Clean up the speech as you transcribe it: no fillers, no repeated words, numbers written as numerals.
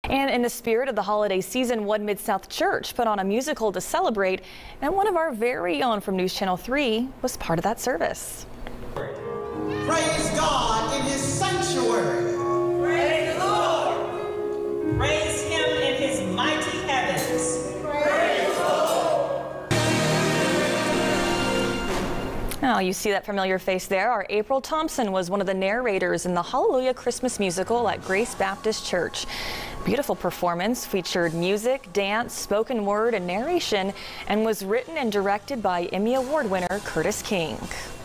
And in the spirit of the holiday season, One Mid-South Church put on a musical to celebrate, and one of our very own from News Channel 3 was part of that service. Praise God in His sanctuary. Praise the Lord. Praise Him in His mighty heavens. Praise the Lord. Now you see that familiar face there. Our April Thompson was one of the narrators in the Hallelujah Christmas musical at Grace Baptist Church. Beautiful performance, featured music, dance, spoken word, and narration, and was written and directed by Emmy Award winner Curtis King.